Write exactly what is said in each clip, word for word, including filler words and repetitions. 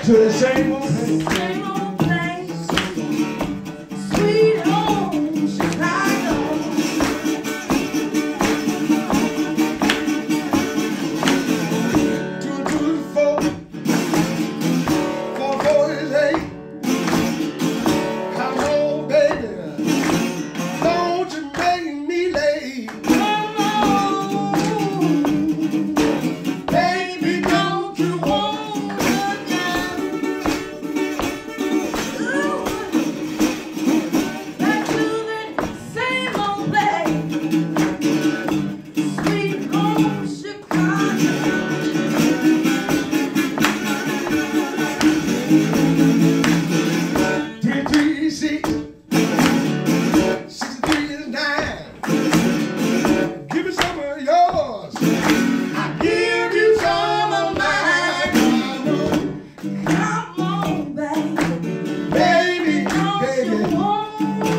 to the same old place. Same old place. Sweet home Chicago. Two, two, four. Four, four is eight. Come on, baby. Don't you make me late. Come on. Baby, don't you want Back to that same old place. Sweet home Chicago. three, three, six. sixty-three is nine. Give me some of yours. I give you some of mine. Come on, baby. Baby, Don't you baby. want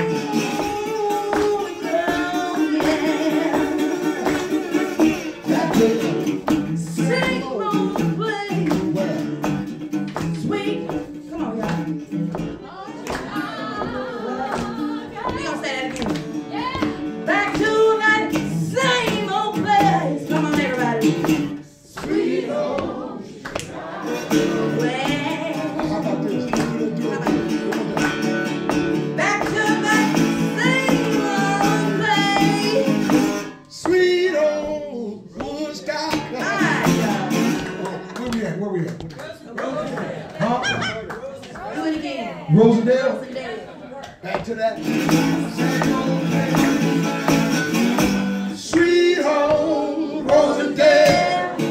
girl, yeah. That's it. Sing on the place. Well, Sweet. Come on, y'all. We gonna say that again. Back to that same old place. Come on, everybody. sweet home. Well, How about this? Do it, do it, do it. back to that same old place. Sweet old Woodstock. All right, y'all. Where we at? Where we at? Huh? Do it again. Rosendale? Rosendale. Back to that. Sweet home Rosendale.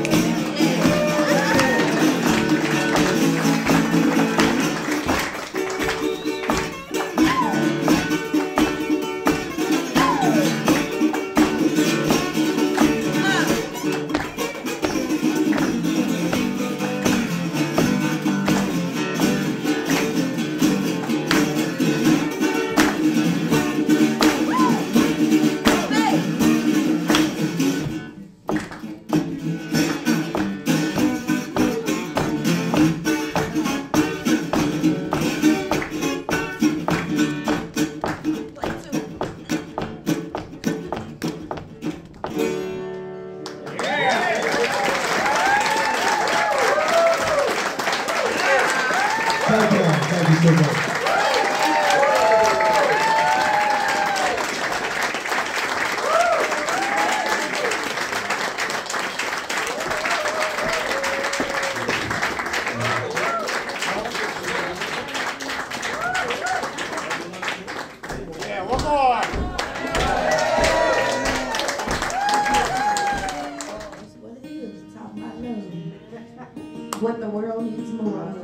Thank you. Thank you so much. Yeah, one more. That's what it is. Talking about love. What the world needs more of.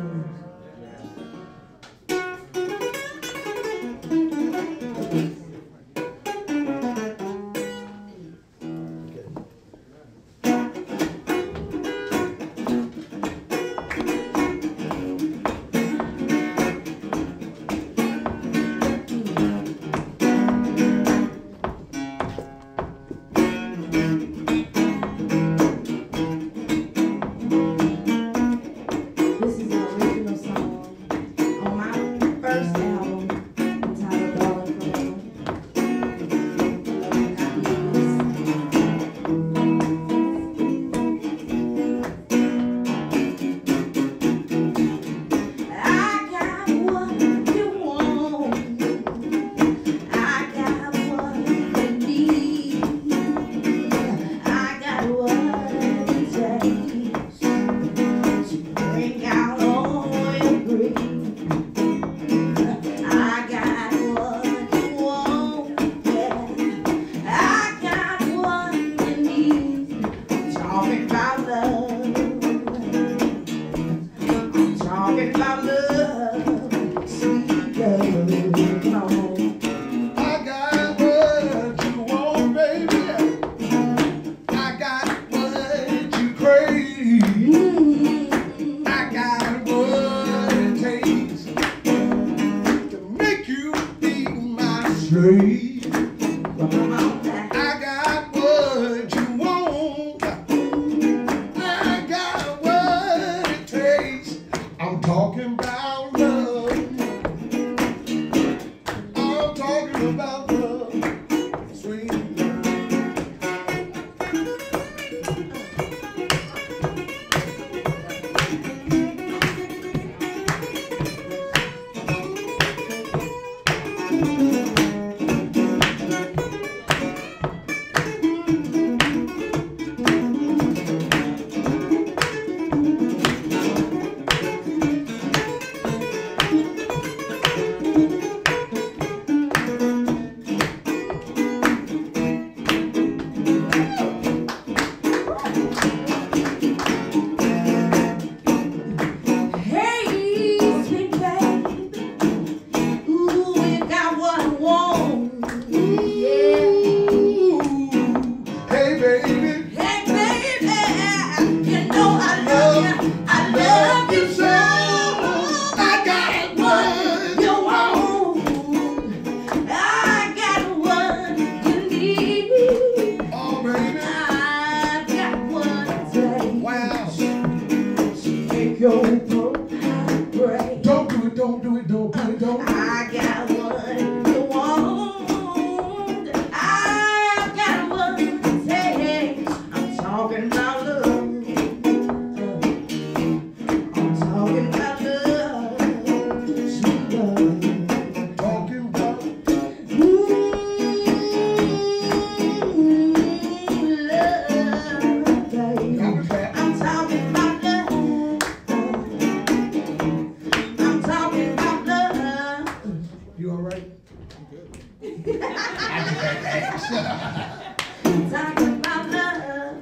baby. Hey, baby, you know I love you. I love you so. I got what you want. I got what you need. Oh, baby. I've got what it takes. Wow. Take your broken brain. Don't do it, don't do it, don't do it, don't do it. I got what you want. I've got what it takes. I'm talking about love. I'm talking about love. Sweet love. Talking about Ooh, love, baby. Coming back. I'm talking about love. I'm talking about love. You all right? I'm talking about love.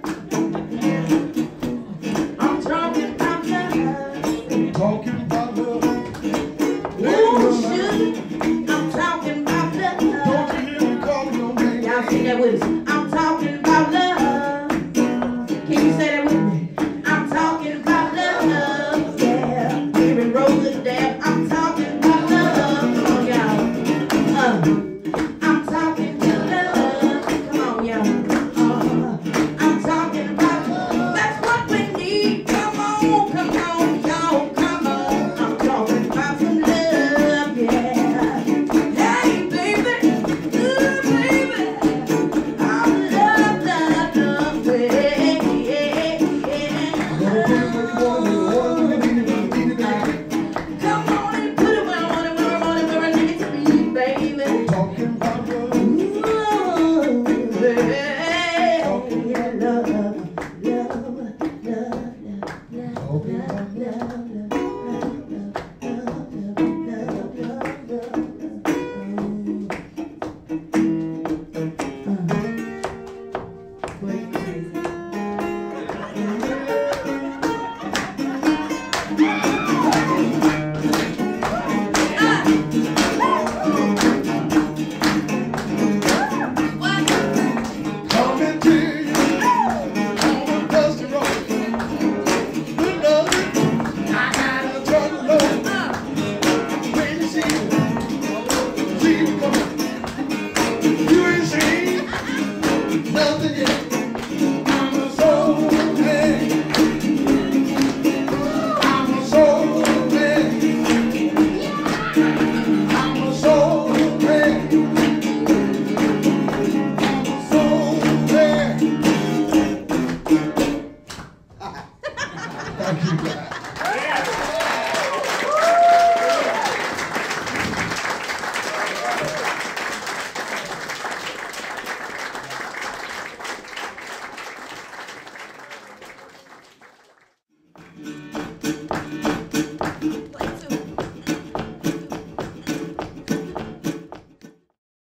I'm talking about love. Talking about love. Ooh, shoot. I'm talking about love. Don't you hear me calling your name? Y'all sing that with us. I'm talking about love. Can you say that with me? I'm talking about love. Yeah. Here in Rosendale, I'm talking about love. Come on, y'all. Uh. I'm talking about love. Come on, y'all. Uh. I'm talking about love. That's what we need. Come on, come on, y'all. Come on. I'm talking about some love. Yeah. Hey, baby. Ooh, baby. I love, love, love, baby. Yeah, Don't put it where you want it, where you want it, where you need it, where you need it, baby. come on and put it where I want it, where I want it, where I need it to be, baby. Talking about love. Ooh, baby. Love, love, love, love, love, Talking love, about love, love, love, love, love, love, love. Wait, crazy. Coming to you on a dusty road. You know it. I gotta turn the load. When you see it, see it coming. You ain't seen nothing yet.